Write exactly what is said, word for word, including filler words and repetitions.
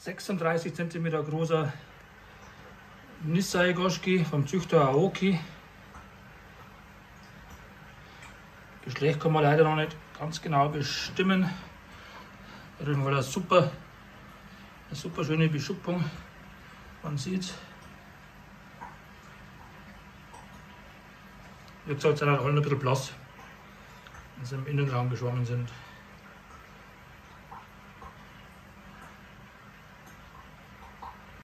sechsunddreißig Zentimeter großer Nissai Goshki vom Züchter Aoki. Geschlecht kann man leider noch nicht ganz genau bestimmen. Auf jeden Fall eine super, eine super schöne Beschuppung. Man sieht, wie gesagt, sind halt alle ein bisschen blass, wenn sie im Innenraum geschwommen sind.